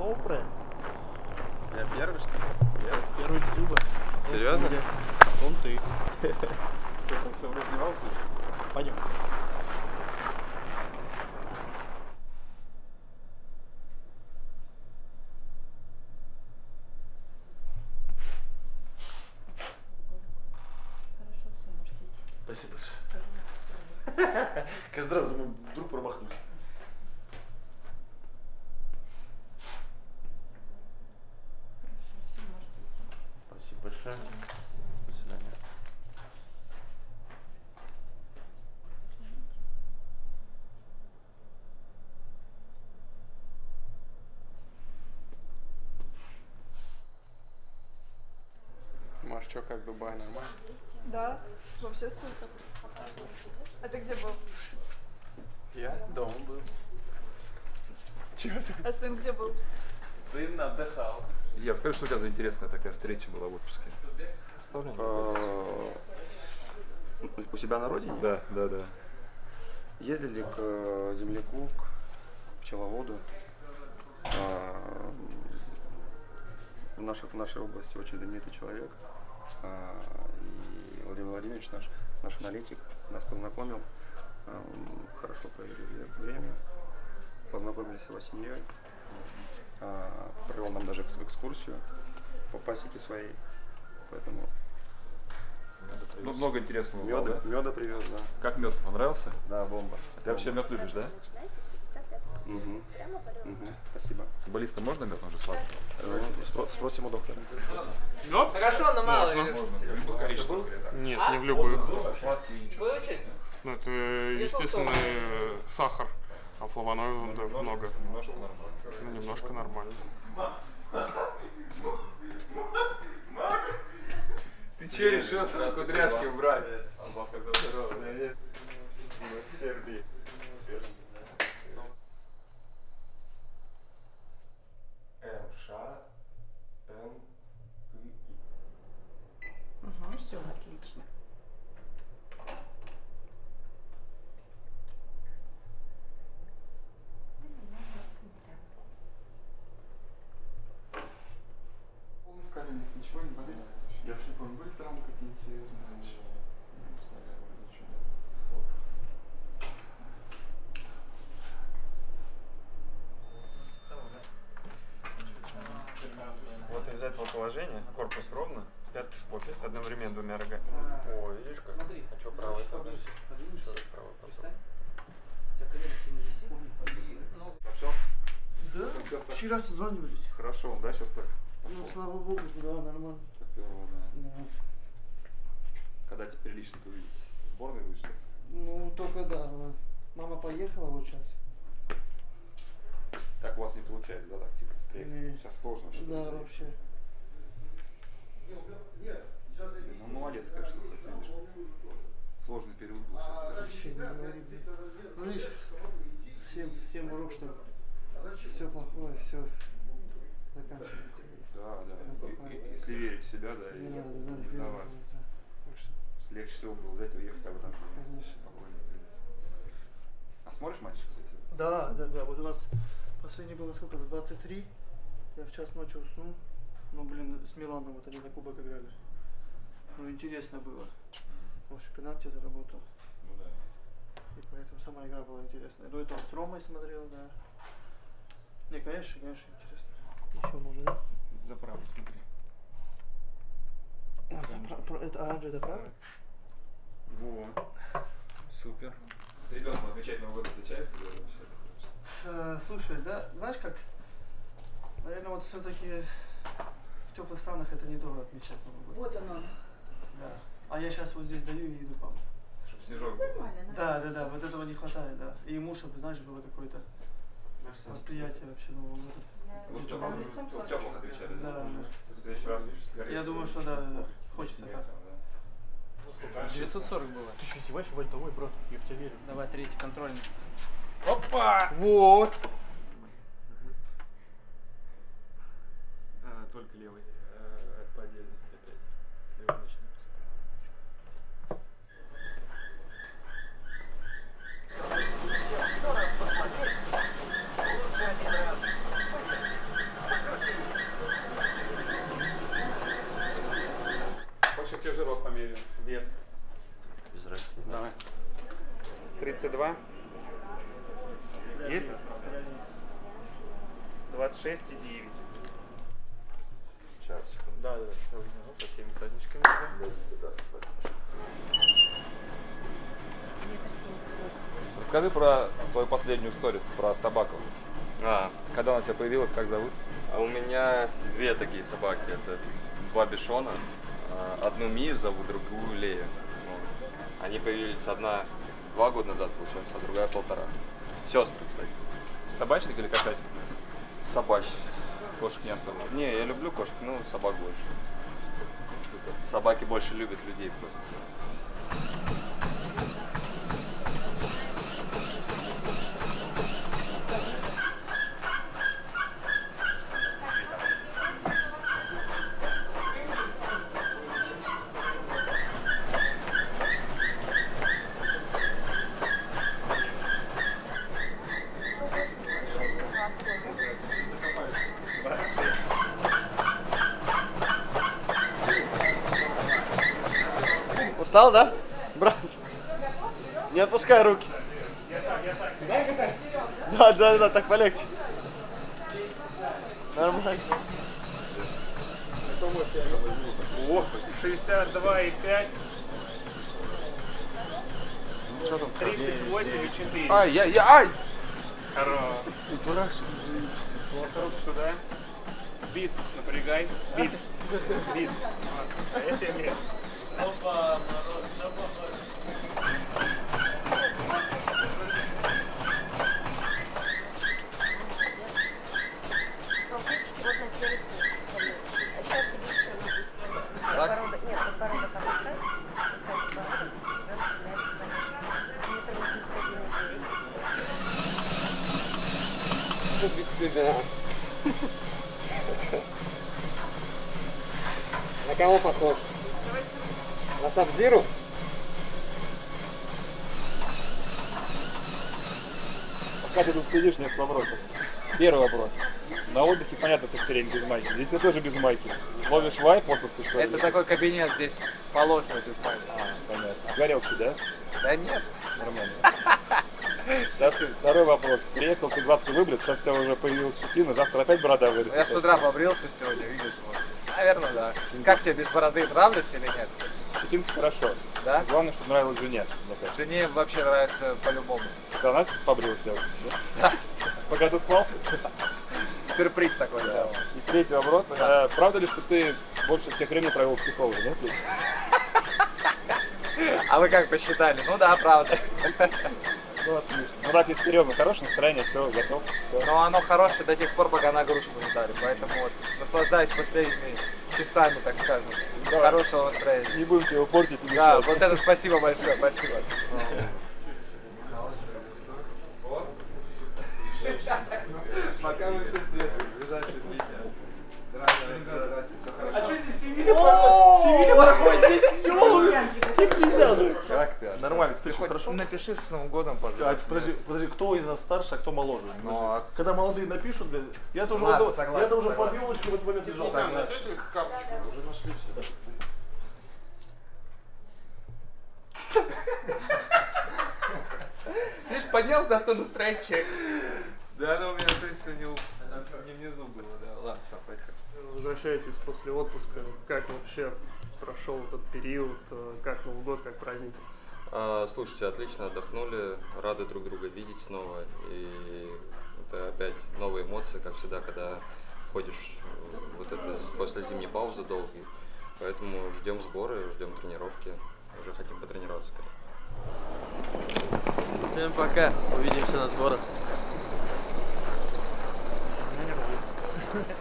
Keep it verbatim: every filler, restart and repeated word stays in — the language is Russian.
Доброе. Я первый, что ли? Я первый Дзюба. Серьезно? Он ты. Ты там все в раздевалке? Пойдем. Спасибо большое. Каждый раз думаю, вдруг промахнусь. Спасибо большое. До свидания. Маш, что, как Дубай, нормально? Да, вообще супер. А ты где был? Я дома был. Чего ты? А сын где был? Сын отдыхал. Я скажи, что у тебя за интересная такая встреча была в отпуске? У себя на родине? Да, да, да. Ездили к земляку, к пчеловоду. В нашей, в нашей области очень знаменитый человек. И Владимир Владимирович, наш, наш аналитик, нас познакомил. Хорошо провели время. Познакомились с его семьей. Провел нам даже экскурсию по пасеке своей. Поэтому Ну, много интересного. меда, было, да? меда привез, да. Как мед? Понравился? Да, бомба. Ты вообще мед любишь, да? Угу. Угу. Спасибо. Футболистам можно мед? Он же сладкий. Ну, спро- спросим у доктора. Мед? Хорошо, но мало. Можно. Можно. В любых количествах. Нет, не в любых. Сладкий ничего. Выучить? Ну, это естественный сахар. А флавоноидов много. Немножко нормально. Ну, немножко нормально. Ты че решил свои кудряшки убрать? А вас как здорово? Нет. В Сербии. М, Ш, Н, И, И. Угу, все отлично. В коленях ничего не болит? Я вообще не помню, были травмы какие-нибудь серьезные раньше? Вот из этого положения корпус ровно, пятки в попе, одновременно двумя рогами. О, видишь как? Смотри. А что правый там? Подвинься. Еще раз правый потом. Представь. У тебя колено сильно висит. И, ну, А все? Да, вчера созванивались. Хорошо, да, сейчас так? Ну, слава богу, да, нормально. Так, первого, да. Да. Когда теперь лично-то увидитесь? В сборной будешь? Ну, только да. Мама поехала вот сейчас. Так у вас не получается, да, так типа Не. приехать? Сейчас сложно вообще. Да, вообще. Ну, молодец, конечно, хоть видишь. Сложный период был сейчас. Вообще не говори. Ну, видишь, всем, всем урок, что все плохое, все заканчивается. Да, да. И- и- Если верить в себя, да, и Не надо, да, не да, сдаваться. да. Так что, Легче всего было взять и уехать, а вы там конечно. спокойно. А смотришь матч, кстати? Да, да, да. Вот у нас последний было сколько? В двадцать три. Я в час ночи уснул. Ну, блин, с Миланом вот они на кубок играли. Ну, интересно было. Может, пенальти заработал. Ну да. И поэтому сама игра была интересная. До этого с Ромой смотрел, да. Не, конечно, конечно, интересно. Еще можно, да? За право смотри. А, это, про- про- это оранжевый, это правый? Во. Супер. С ребенком отвечать на Новый год отличается, да, вообще? Э, слушай, да, знаешь как? Наверное, вот все-таки в теплых странах это не то отмечать Новый год. Вот оно. Да. А я сейчас вот здесь даю и иду папу. Чтобы снежок был. Нормально, Да, да, да, вот этого не хватает, да. И ему, чтобы, знаешь, было какое-то восприятие вообще Нового года. Вы в Там теплых- лицом в теплых отвечали, да? Да, да. В следующий раз скорее Я всего, думаю, что да, да, да. Хочется снег так. там, да. девятьсот сорок было. Ты что, издеваешь, вольтовой, брат? Я в тебя верю. Давай, третий контрольный. Опа! Вот! А, только левый. А, по отдельности опять. Слева начнем. Сто раз посмотреть. Лучше один раз. тяжерок померяем? Вес. Без разницы. Давай. тридцать два. Есть? двадцать шесть и девять. Сейчас. Да, да, да. Со всеми праздничками. Расскажи про свою последнюю сторис, про собаку. А, Когда она у тебя появилась, как зовут? а у меня две такие собаки. Это два бишона. А, Одну Мию зовут, другую Лея. Вот. Они появились одна два года назад, получается, а другая полтора. Сестры, кстати. Собачник или кошачник? Собачьи. Кошек не особо. Не, я люблю кошек, ну собак больше. Собаки больше любят людей просто. Устал, да? Брат, не отпускай руки. Да, да, да, так полегче. Нормально. О, шестьдесят два и пять. тридцать восемь и четыре. Ай, я, я, ай! Хорош. Дурак. Руку сюда. Бицепс напрягай. Бицепс. Бицепс. А это нет. Опа, народ, опа. Салфетчики вот на сервис стоят. А сейчас тебе еще надо. Подбородок, нет, подбородок опускай. Опускай подбородок, у тебя появляется занятие. Метр восемьдесят один и девять. Без тебя. На кого похож? На Сабзиру? Пока ты тут сидишь, нет вопросов. Первый вопрос. На отдыхе, понятно, ты все время без майки. Здесь ты тоже без майки. Ловишь вайп, отпуск, что ли? Это такой кабинет, здесь положено без майки. А, понятно. Горелки, да? Да нет. Нормально. Сейчас второй вопрос. Приехал, ты гладко выбрит, сейчас у тебя уже появилась щетина, завтра опять борода вырастет. Я с утра побрился сегодня, видишь, вот. Наверное, да. Как тебе без бороды, нравлюсь или нет? Щетинка хорошо. Да? Главное, чтобы нравилось жене. мне кажется. Жене вообще нравится по-любому. Ты она побрился? Да? Пока ты спал? Сюрприз такой, да. И третий вопрос. А, правда ли, что ты больше всех времени провел в психологе, да? А вы как посчитали? Ну да, правда. Ну, отлично. Ну, раз есть серьезно, хорошее настроение, все, готов, все. Но оно хорошее до тех пор, пока нагрузку не дали. Поэтому вот наслаждаюсь последними часами, так скажем, Давай. хорошего настроения. Не будем его портить и Да, мешать. вот это спасибо большое, спасибо. Пока мы все свежие. А что здесь Севилья проходит? Севилья проходит здесь, ёлы! Тихо нельзя. Как ты? Нормально, ты что, хорошо? Напиши с Новым годом, А, пожалуйста. подожди, подожди, кто из нас старше, а кто моложе? Ну, а- Когда молодые напишут, блин, я тоже Ладно, вот, согласен, я тоже под согласен. елочкой в этот момент лежал. Согласен. капочку. Уже нашли все. Видишь, поднял зато настроение человек. Да, оно у меня, в принципе, не, у- не внизу было, да. Ладно, все, поехали. Возвращаетесь после отпуска, как вообще прошел этот период, как Новый год, как праздник? А, слушайте, отлично отдохнули, рады друг друга видеть снова. И это опять новые эмоции, как всегда, когда ходишь вот это после зимней паузы долгой. Поэтому ждем сборы, ждем тренировки, уже хотим потренироваться. Всем пока, увидимся на сборах. Ну, не знаю.